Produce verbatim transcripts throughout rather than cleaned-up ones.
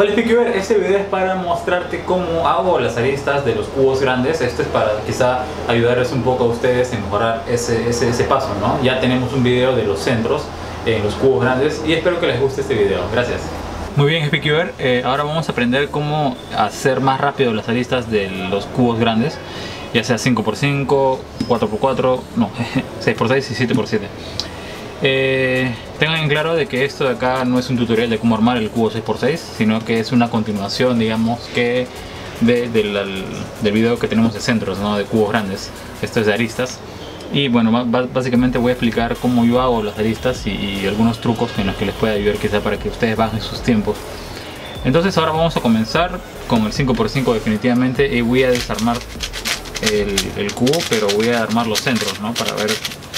Hola Speaker, este video es para mostrarte cómo hago las aristas de los cubos grandes. Esto es para quizá ayudarles un poco a ustedes en mejorar ese, ese, ese paso, ¿no? Ya tenemos un video de los centros en los cubos grandes y espero que les guste este video. Gracias. Muy bien Speaker, eh, ahora vamos a aprender cómo hacer más rápido las aristas de los cubos grandes, ya sea cinco por cinco, cuatro por cuatro, no, seis por seis y siete por siete. Eh, tengan en claro de que esto de acá no es un tutorial de cómo armar el cubo seis por seis, sino que es una continuación, digamos, que de, de la, del video que tenemos de centros, ¿no? De cubos grandes. Esto es de aristas. Y bueno, básicamente voy a explicar cómo yo hago las aristas y, y algunos trucos en los que les pueda ayudar quizá para que ustedes bajen sus tiempos. Entonces ahora vamos a comenzar con el cinco por cinco definitivamente, y voy a desarmar el, el cubo, pero voy a armar los centros, ¿no? Para ver...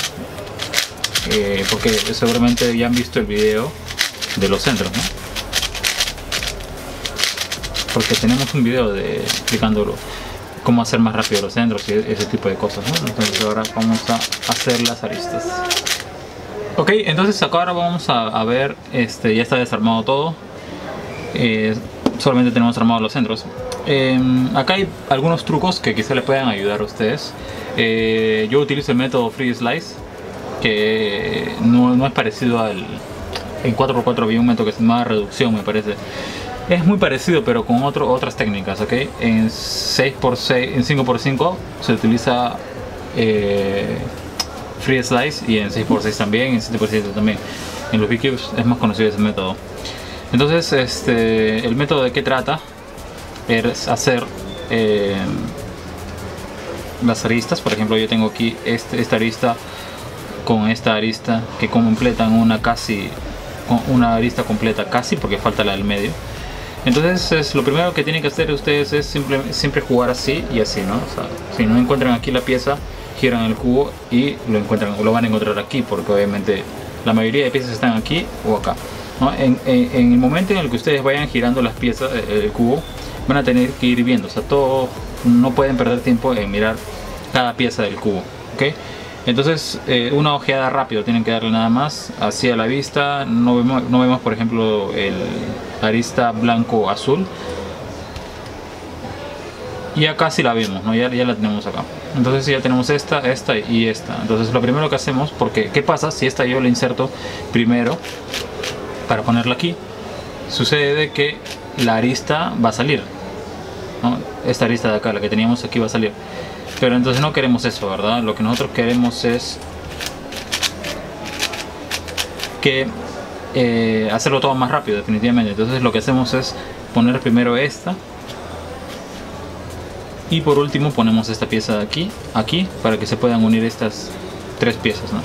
Eh, porque seguramente ya han visto el video de los centros, ¿no? Porque tenemos un video de explicándolo cómo hacer más rápido los centros y ese tipo de cosas, ¿no? Entonces ahora vamos a hacer las aristas. Ok, entonces acá ahora vamos a, a ver, este, ya está desarmado todo. Eh, solamente tenemos armados los centros. Eh, acá hay algunos trucos que quizá les puedan ayudar a ustedes. Eh, yo utilizo el método Free Slice, que no, no es parecido al... En cuatro por cuatro había un método que se llama reducción, me parece. Es muy parecido, pero con otro, otras técnicas, ¿ok? En seis por seis, en cinco por cinco se utiliza eh, Free Slice, y en seis por seis también, en siete por siete también. En los B-Cubes es más conocido ese método. Entonces, este, el método de qué trata es hacer eh, las aristas. Por ejemplo, yo tengo aquí este, esta arista con esta arista que completan una casi una arista completa casi, porque falta la del medio. Entonces es, lo primero que tienen que hacer ustedes es simple, siempre jugar así y así, ¿no? O sea, si no encuentran aquí la pieza, giran el cubo y lo encuentran, lo van a encontrar aquí, porque obviamente la mayoría de piezas están aquí o acá, ¿no? En, en, en el momento en el que ustedes vayan girando las piezas, el cubo, van a tener que ir viendo, o sea, todo, no pueden perder tiempo en mirar cada pieza del cubo, ¿ok? Entonces eh, una ojeada rápido tienen que darle nada más hacia la vista. No vemos, no vemos por ejemplo el arista blanco azul, y acá sí la vemos, ¿no? ya, ya la tenemos acá. Entonces ya tenemos esta, esta y esta. Entonces lo primero que hacemos, porque ¿qué pasa si esta yo la inserto primero para ponerla aquí? Sucede de que la arista va a salir, ¿no? Esta arista de acá, la que teníamos aquí, va a salir. Pero entonces no queremos eso, ¿verdad? Lo que nosotros queremos es que eh, hacerlo todo más rápido, definitivamente. Entonces lo que hacemos es poner primero esta, y por último ponemos esta pieza de aquí, aquí, para que se puedan unir estas tres piezas, ¿no?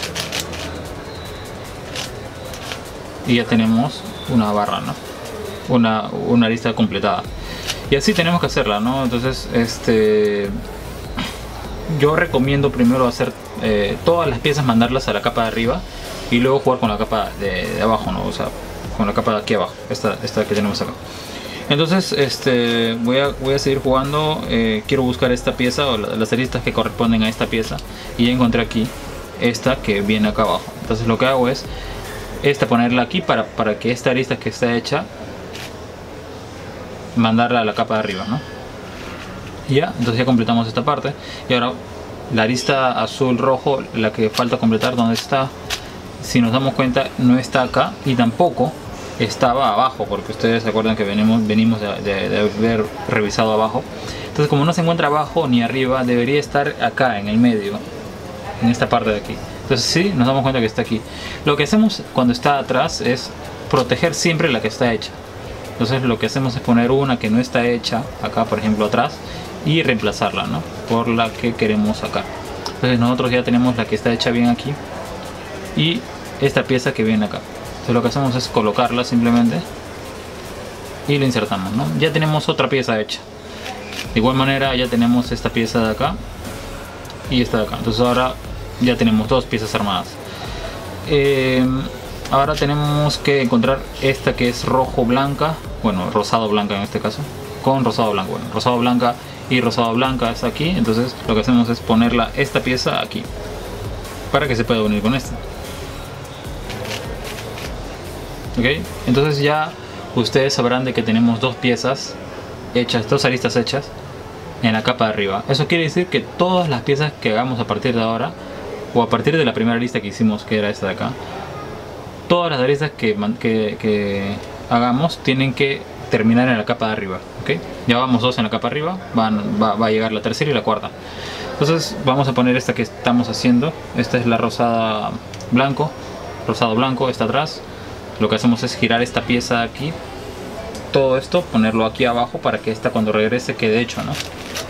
Y ya tenemos una barra, ¿no? Una, una arista completada. Y así tenemos que hacerla, ¿no? Entonces, este... yo recomiendo primero hacer eh, todas las piezas, mandarlas a la capa de arriba y luego jugar con la capa de, de abajo, ¿no? O sea, con la capa de aquí abajo, esta, esta que tenemos acá. Entonces este, voy, a, voy a seguir jugando. Eh, quiero buscar esta pieza o la, las aristas que corresponden a esta pieza, y ya encontré aquí esta que viene acá abajo. Entonces lo que hago es esta, ponerla aquí para, para que esta arista que está hecha, mandarla a la capa de arriba, ¿no? Ya, entonces ya completamos esta parte. Y ahora la arista azul rojo, la que falta completar, ¿dónde está? Si nos damos cuenta, no está acá y tampoco estaba abajo, porque ustedes se acuerdan que venimos, venimos de, de, de haber revisado abajo. Entonces, como no se encuentra abajo ni arriba, debería estar acá en el medio, en esta parte de aquí. Entonces sí, nos damos cuenta que está aquí. Lo que hacemos cuando está atrás es proteger siempre la que está hecha. Entonces lo que hacemos es poner una que no está hecha acá, por ejemplo atrás, y reemplazarla, ¿no? Por la que queremos sacar. Entonces nosotros ya tenemos la que está hecha bien aquí y esta pieza que viene acá. Entonces lo que hacemos es colocarla simplemente y la insertamos, ¿no? Ya tenemos otra pieza hecha. De igual manera ya tenemos esta pieza de acá y esta de acá. Entonces ahora ya tenemos dos piezas armadas. Eh, ahora tenemos que encontrar esta que es rojo blanca, bueno, rosado blanca en este caso, con rosado blanco. Bueno, rosado blanca y rosado blanca está aquí. Entonces lo que hacemos es ponerla, esta pieza aquí, para que se pueda unir con esta. Ok, entonces ya ustedes sabrán de que tenemos dos piezas hechas, dos aristas hechas en la capa de arriba. Eso quiere decir que todas las piezas que hagamos a partir de ahora, o a partir de la primera arista que hicimos, que era esta de acá, todas las aristas que, que, que hagamos tienen que terminar en la capa de arriba, ¿okay? Ya vamos dos en la capa de arriba, van, va, va a llegar la tercera y la cuarta. Entonces vamos a poner esta que estamos haciendo. Esta es la rosada blanco, rosado blanco, está atrás. Lo que hacemos es girar esta pieza aquí, todo esto, ponerlo aquí abajo para que esta cuando regrese quede hecho, ¿no?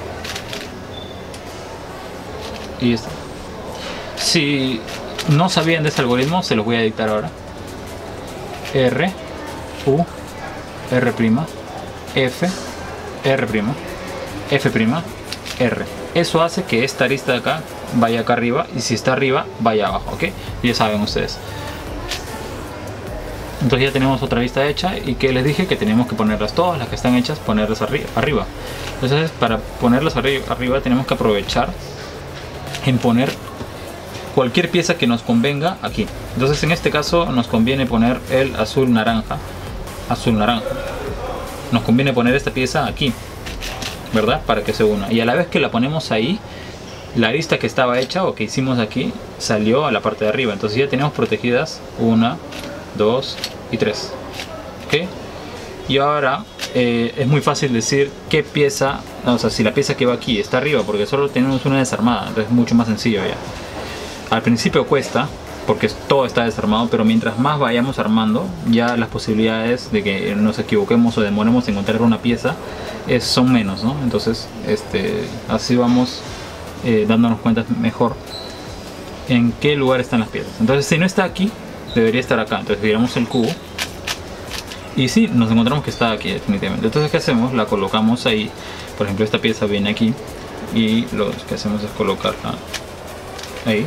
Y esto. Si no sabían de este algoritmo, se los voy a dictar ahora. R, U, R', F, R', F', R. Eso hace que esta arista de acá vaya acá arriba, y si está arriba, vaya abajo, ¿ok? Ya saben ustedes. Entonces ya tenemos otra arista hecha, y que les dije que tenemos que ponerlas todas, las que están hechas, ponerlas arri arriba. Entonces para ponerlas arri arriba tenemos que aprovechar en poner cualquier pieza que nos convenga aquí. Entonces en este caso nos conviene poner el azul naranja, azul naranja. Nos conviene poner esta pieza aquí, ¿verdad? Para que se una. Y a la vez que la ponemos ahí, la arista que estaba hecha o que hicimos aquí salió a la parte de arriba. Entonces ya tenemos protegidas una, dos y tres. ¿Ok? Y ahora eh, es muy fácil decir qué pieza, o sea, si la pieza que va aquí está arriba, porque solo tenemos una desarmada. Entonces es mucho más sencillo ya. Al principio cuesta, porque todo está desarmado, pero mientras más vayamos armando, ya las posibilidades de que nos equivoquemos o demoremos en encontrar una pieza es, son menos, ¿no? Entonces este, así vamos eh, dándonos cuenta mejor en qué lugar están las piezas. Entonces si no está aquí, debería estar acá. Entonces giramos el cubo y sí, nos encontramos que está aquí definitivamente. Entonces ¿qué hacemos? La colocamos ahí. Por ejemplo, esta pieza viene aquí y lo que hacemos es colocarla ahí.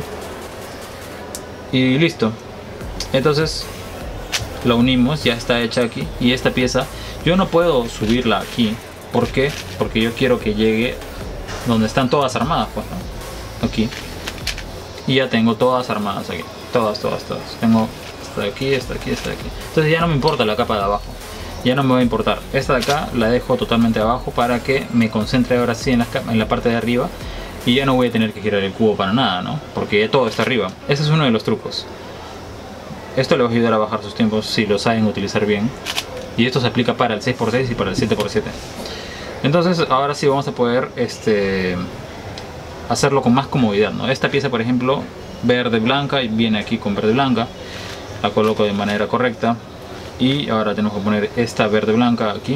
Y listo. Entonces la unimos, ya está hecha aquí. Y esta pieza yo no puedo subirla aquí. ¿Por qué? Porque yo quiero que llegue donde están todas armadas, pues, ¿no? Aquí. Y ya tengo todas armadas aquí. Todas, todas, todas. Tengo esta de aquí, esta de aquí, esta de aquí. Entonces ya no me importa la capa de abajo. Ya no me va a importar. Esta de acá la dejo totalmente abajo para que me concentre ahora sí en la, en la parte de arriba. Y ya no voy a tener que girar el cubo para nada, ¿no? Porque ya todo está arriba. Ese es uno de los trucos. Esto le va a ayudar a bajar sus tiempos si lo saben utilizar bien. Y esto se aplica para el seis por seis y para el siete por siete. Entonces ahora sí vamos a poder este, hacerlo con más comodidad, ¿no? Esta pieza, por ejemplo, verde blanca, y viene aquí con verde blanca. La coloco de manera correcta. Y ahora tenemos que poner esta verde blanca aquí.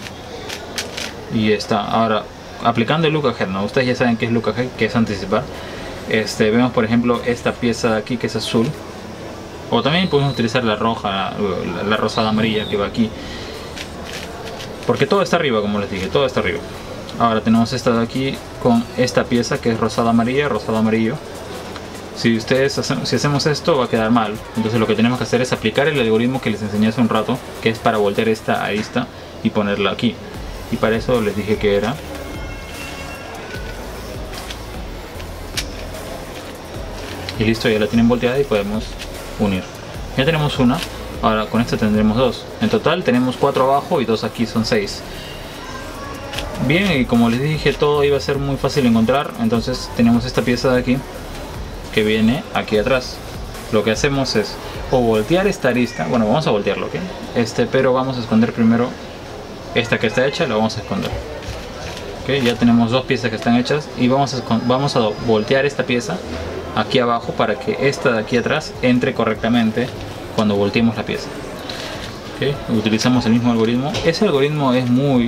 Y esta. Ahora, aplicando el look ahead, ¿no? Ustedes ya saben qué es look ahead, que es anticipar. Este, vemos por ejemplo esta pieza de aquí que es azul. O también podemos utilizar la roja, la, la rosada amarilla que va aquí. Porque todo está arriba, como les dije, todo está arriba. Ahora tenemos esta de aquí con esta pieza que es rosada amarilla, rosado amarillo. Si ustedes hacen, si hacemos esto va a quedar mal. Entonces lo que tenemos que hacer es aplicar el algoritmo que les enseñé hace un rato, que es para voltear esta arista y ponerla aquí. Y para eso les dije que era y listo, ya la tienen volteada y podemos unir. Ya tenemos una. Ahora con esta tendremos dos. En total tenemos cuatro abajo y dos aquí, son seis. Bien, y como les dije, todo iba a ser muy fácil de encontrar. Entonces tenemos esta pieza de aquí que viene aquí atrás. Lo que hacemos es o voltear esta arista. Bueno, vamos a voltearlo, ¿ok? Este, pero vamos a esconder primero esta que está hecha, la vamos a esconder. ¿Ok? Ya tenemos dos piezas que están hechas y vamos a, vamos a voltear esta pieza aquí abajo para que esta de aquí atrás entre correctamente cuando volteemos la pieza. ¿Okay? Utilizamos el mismo algoritmo. Ese algoritmo es muy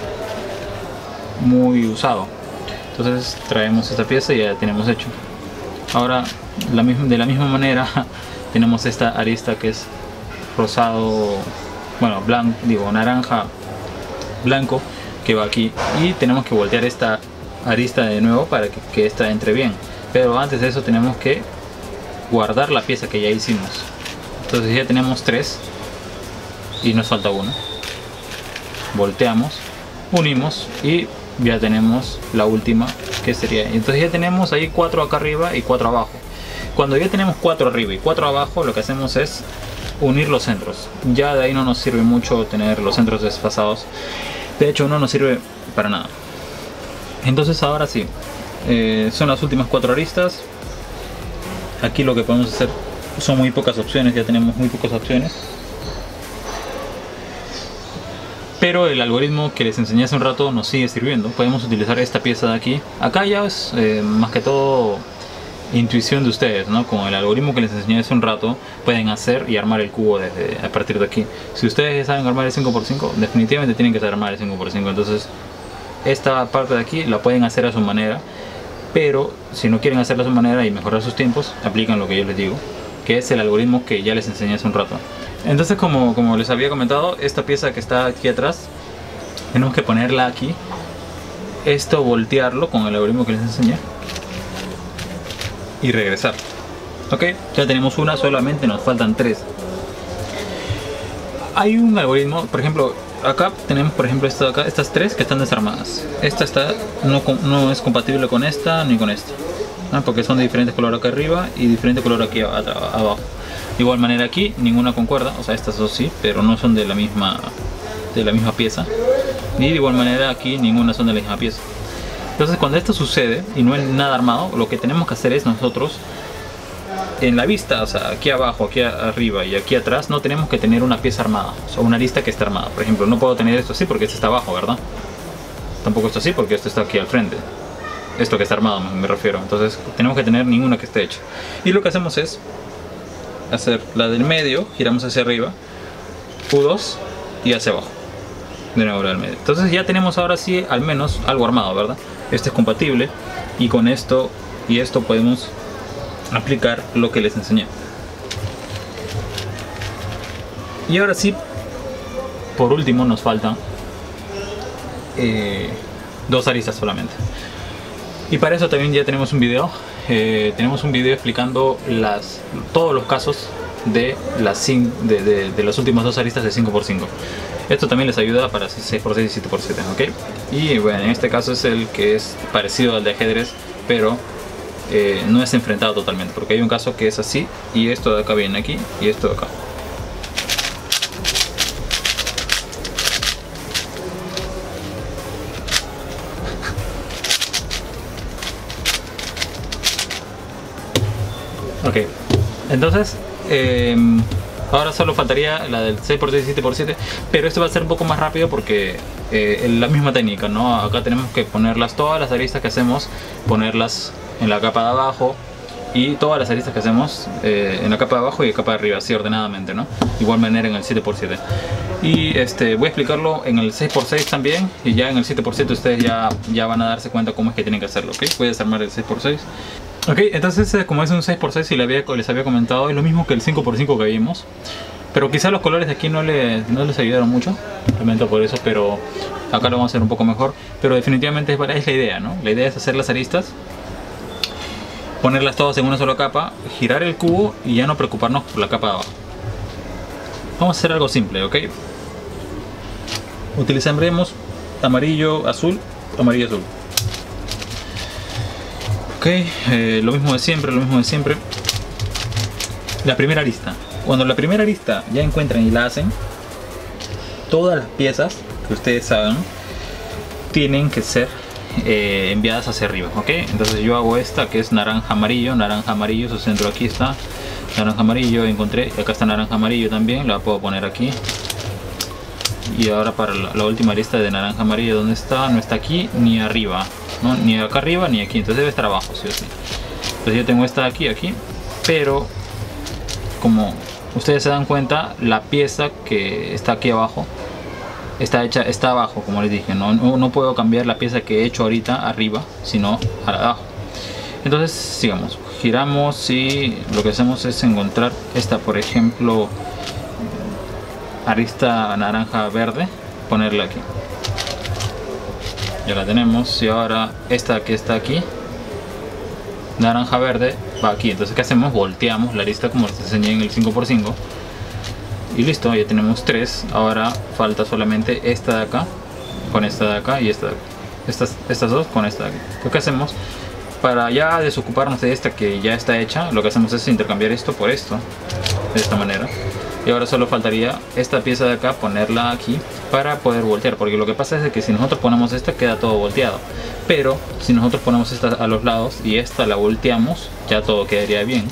muy usado. Entonces traemos esta pieza y ya la tenemos hecho. Ahora la misma, de la misma manera tenemos esta arista que es rosado, bueno, blanco, digo naranja blanco, que va aquí, y tenemos que voltear esta arista de nuevo para que, que esta entre bien. Pero antes de eso tenemos que guardar la pieza que ya hicimos. Entonces ya tenemos tres y nos falta uno. Volteamos, unimos y ya tenemos la última, que sería. Entonces ya tenemos ahí cuatro acá arriba y cuatro abajo. Cuando ya tenemos cuatro arriba y cuatro abajo, lo que hacemos es unir los centros. Ya de ahí no nos sirve mucho tener los centros desfasados. De hecho, no nos sirve para nada. Entonces ahora sí, eh, son las últimas cuatro aristas. Aquí lo que podemos hacer son muy pocas opciones, ya tenemos muy pocas opciones. Pero el algoritmo que les enseñé hace un rato nos sigue sirviendo. Podemos utilizar esta pieza de aquí. Acá ya es eh, más que todo intuición de ustedes, ¿no? Con el algoritmo que les enseñé hace un rato pueden hacer y armar el cubo desde, a partir de aquí. Si ustedes saben armar el cinco por cinco, definitivamente tienen que saber armar el cinco por cinco. Entonces esta parte de aquí la pueden hacer a su manera, pero si no quieren hacerla a su manera y mejorar sus tiempos, aplican lo que yo les digo, que es el algoritmo que ya les enseñé hace un rato. Entonces, como, como les había comentado, esta pieza que está aquí atrás tenemos que ponerla aquí, esto voltearlo con el algoritmo que les enseñé y regresar. Ok, ya tenemos una, solamente nos faltan tres. Hay un algoritmo, por ejemplo, acá tenemos por ejemplo esta acá, estas tres que están desarmadas. Esta está, no, no es compatible con esta ni con esta, ¿no? Porque son de diferentes color acá arriba y diferente color aquí abajo. De igual manera aquí ninguna concuerda, o sea estas dos sí, pero no son de la misma de la misma pieza. Y de igual manera aquí ninguna son de la misma pieza. Entonces cuando esto sucede y no es nada armado, lo que tenemos que hacer es nosotros en la vista, o sea aquí abajo, aquí arriba y aquí atrás, no tenemos que tener una pieza armada, o sea una arista que esté armada. Por ejemplo, no puedo tener esto así porque esto está abajo, ¿verdad? Tampoco esto así porque esto está aquí al frente. Esto que está armado me refiero. Entonces tenemos que tener ninguna que esté hecha. Y lo que hacemos es hacer la del medio, giramos hacia arriba, U dos y hacia abajo. De nuevo la del medio. Entonces ya tenemos ahora sí al menos algo armado, ¿verdad? Este es compatible y con esto y esto podemos aplicar lo que les enseñé. Y ahora sí, por último nos faltan eh, dos aristas solamente. Y para eso también ya tenemos un video. Eh, tenemos un video explicando las, todos los casos de las, de, de, de las últimas dos aristas de cinco por cinco. Esto también les ayuda para seis por seis y siete por siete, ¿ok? Y bueno, en este caso es el que es parecido al de ajedrez, pero eh, no es enfrentado totalmente, porque hay un caso que es así, y esto de acá viene aquí, y esto de acá. Ok, entonces eh, ahora solo faltaría la del seis por seis y siete por siete, pero esto va a ser un poco más rápido porque eh, la misma técnica, ¿no? Acá tenemos que ponerlas, todas las aristas que hacemos, ponerlas en la capa de abajo, y todas las aristas que hacemos eh, en la capa de abajo y la capa de arriba, así ordenadamente, ¿no? De igual manera en el siete por siete. Y este, voy a explicarlo en el seis por seis también, y ya en el siete por siete ustedes ya, ya van a darse cuenta cómo es que tienen que hacerlo, ¿ok? Voy a desarmar el seis por seis. Ok, entonces como es un seis por seis y les había, les había comentado, es lo mismo que el cinco por cinco que vimos, pero quizás los colores de aquí no les, no les ayudaron mucho, lamento por eso, pero acá lo vamos a hacer un poco mejor. Pero definitivamente es, es la idea, ¿no? La idea es hacer las aristas, ponerlas todas en una sola capa, girar el cubo y ya no preocuparnos por la capa de abajo. Vamos a hacer algo simple, ¿ok? Utilizaremos amarillo, azul, amarillo, azul. Ok, eh, lo mismo de siempre, lo mismo de siempre. La primera arista. Cuando la primera arista ya encuentran y la hacen, todas las piezas que ustedes hagan tienen que ser eh, enviadas hacia arriba, ok. Entonces yo hago esta que es naranja amarillo, naranja amarillo, su centro aquí está, naranja amarillo, encontré, acá está naranja amarillo también, la puedo poner aquí. Y ahora para la, la última arista de naranja amarillo, ¿dónde está? No está aquí ni arriba, ¿no? Ni acá arriba ni aquí, entonces debe estar abajo, sí o sí. Entonces yo tengo esta aquí, aquí, pero como ustedes se dan cuenta, la pieza que está aquí abajo está hecha, está abajo, como les dije, no, no, no puedo cambiar la pieza que he hecho ahorita arriba, sino abajo. Entonces sigamos, giramos y lo que hacemos es encontrar esta, por ejemplo, arista naranja verde, ponerla aquí. Ya la tenemos. Y ahora esta que está aquí, naranja verde, va aquí. Entonces ¿qué hacemos? Volteamos la arista como les enseñé en el cinco por cinco y listo, ya tenemos tres. Ahora falta solamente esta de acá con esta de acá y esta de acá. Estas, estas dos con esta de aquí. Lo que hacemos para ya desocuparnos de esta que ya está hecha, lo que hacemos es intercambiar esto por esto, de esta manera. Y ahora solo faltaría esta pieza de acá, ponerla aquí para poder voltear, porque lo que pasa es que si nosotros ponemos esta queda todo volteado, pero si nosotros ponemos esta a los lados y esta la volteamos, ya todo quedaría bien.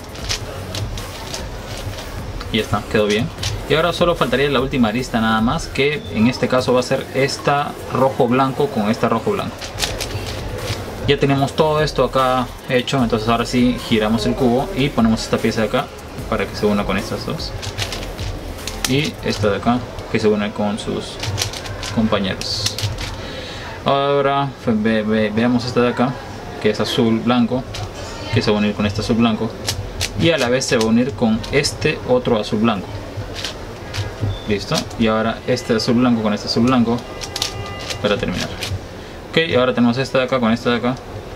Y ya está, quedó bien. Y ahora solo faltaría la última arista nada más, que en este caso va a ser esta rojo blanco con esta rojo blanco. Ya tenemos todo esto acá hecho, entonces ahora sí giramos el cubo y ponemos esta pieza de acá para que se una con estas dos. Y esta de acá que se une con sus compañeros. Ahora ve, ve, veamos esta de acá, que es azul blanco, que se va a unir con este azul blanco. Y a la vez se va a unir con este otro azul blanco. Listo. Y ahora este azul blanco con este azul blanco para terminar. Ok, y ahora tenemos esta de acá con esta de acá.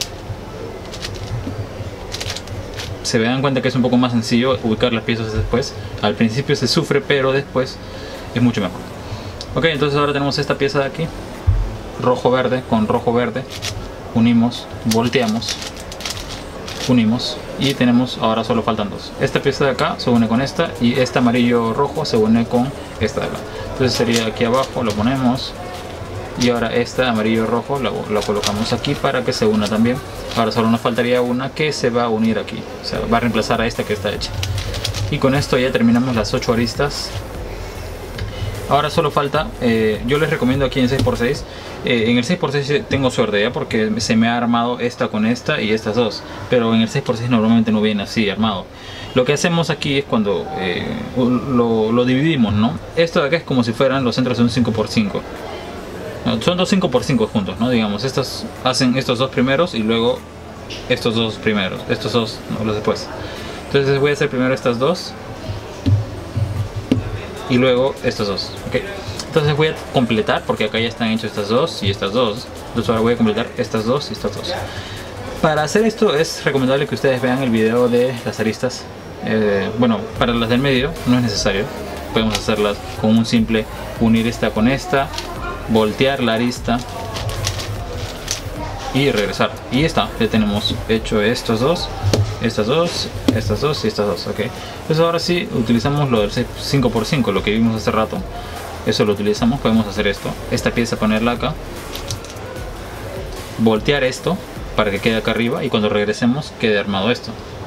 Se dan cuenta que es un poco más sencillo ubicar las piezas después. Al principio se sufre, pero después es mucho mejor. Ok, entonces ahora tenemos esta pieza de aquí, rojo verde con rojo verde. Unimos, volteamos, unimos y tenemos, ahora solo faltan dos. Esta pieza de acá se une con esta y este amarillo rojo se une con esta de acá. Entonces sería aquí abajo, lo ponemos. Y ahora este amarillo rojo lo, lo colocamos aquí para que se una también. Ahora solo nos faltaría una que se va a unir aquí, o sea, va a reemplazar a esta que está hecha. Y con esto ya terminamos las ocho aristas. Ahora solo falta, eh, yo les recomiendo aquí en seis por seis, eh, en el seis por seis tengo suerte ya porque se me ha armado esta con esta y estas dos, pero en el seis por seis normalmente no viene así armado. Lo que hacemos aquí es cuando eh, lo, lo dividimos, ¿no? Esto de acá es como si fueran los centros de un cinco por cinco. No, son dos cinco por cinco juntos, ¿no? Digamos, estos hacen estos dos primeros y luego estos dos primeros, estos dos, no, los después. Entonces voy a hacer primero estas dos y luego estos dos, ¿ok? Entonces voy a completar, porque acá ya están hechas estas dos y estas dos. Entonces ahora voy a completar estas dos y estas dos. Para hacer esto es recomendable que ustedes vean el video de las aristas. Eh, bueno, para las del medio no es necesario. Podemos hacerlas con un simple unir esta con esta, voltear la arista y regresar. Y ya está, ya tenemos hecho estos dos, estas dos, estas dos y estas dos, ok. Entonces ahora sí utilizamos lo del cinco por cinco, lo que vimos hace rato. Eso lo utilizamos, podemos hacer esto, esta pieza ponerla acá, voltear esto para que quede acá arriba y cuando regresemos quede armado esto.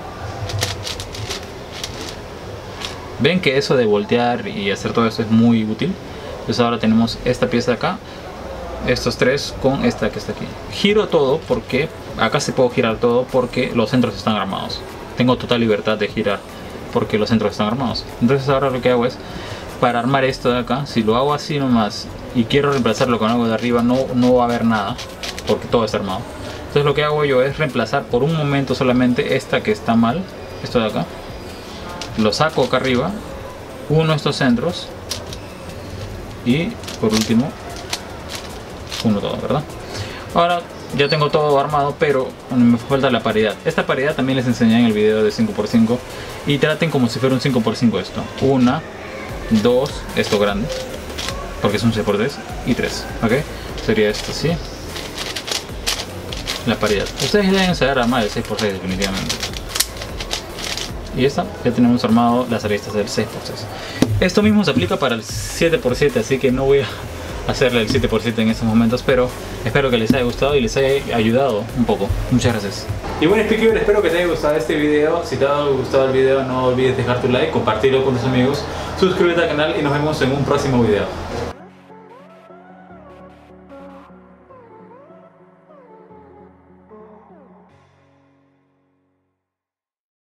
Ven que eso de voltear y hacer todo esto es muy útil. Entonces ahora tenemos esta pieza de acá, estos tres con esta que está aquí. Giro todo porque acá se puedo girar todo porque los centros están armados. Tengo total libertad de girar porque los centros están armados. Entonces ahora lo que hago es, para armar esto de acá, si lo hago así nomás y quiero reemplazarlo con algo de arriba, no, no va a haber nada porque todo está armado. Entonces lo que hago yo es reemplazar por un momento solamente esta que está mal, esto de acá. Lo saco acá arriba, uno de estos centros y por último uno todo, ¿verdad? Ahora ya tengo todo armado, pero me falta la paridad. Esta paridad también les enseñé en el video de cinco por cinco y traten como si fuera un cinco por cinco esto. Una, dos, esto grande porque es un seis por tres y tres, ¿ok? Sería esto así. La paridad. Ustedes deben saber armar el seis por seis definitivamente. Y ya está, ya tenemos armado las aristas del seis por seis. Esto mismo se aplica para el siete por siete, así que no voy a hacerle el siete por siete en estos momentos, pero espero que les haya gustado y les haya ayudado un poco. Muchas gracias. Y bueno, Speakever, espero que te haya gustado este video. Si te ha gustado el video, no olvides dejar tu like, compartirlo con tus amigos, suscríbete al canal y nos vemos en un próximo video.